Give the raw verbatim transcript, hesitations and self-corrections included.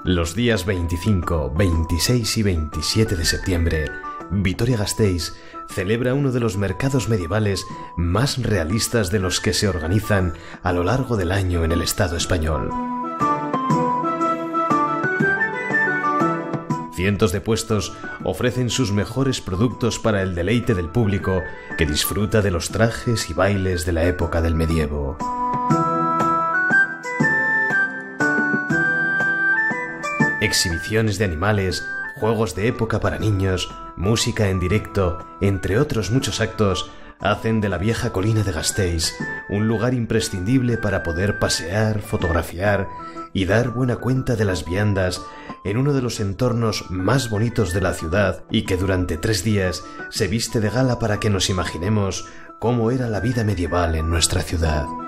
Los días veinticinco, veintiséis y veintisiete de septiembre, Vitoria-Gasteiz celebra uno de los mercados medievales más realistas de los que se organizan a lo largo del año en el Estado español. Cientos de puestos ofrecen sus mejores productos para el deleite del público que disfruta de los trajes y bailes de la época del medievo. Exhibiciones de animales, juegos de época para niños, música en directo, entre otros muchos actos, hacen de la vieja colina de Gasteiz un lugar imprescindible para poder pasear, fotografiar y dar buena cuenta de las viandas en uno de los entornos más bonitos de la ciudad y que durante tres días se viste de gala para que nos imaginemos cómo era la vida medieval en nuestra ciudad.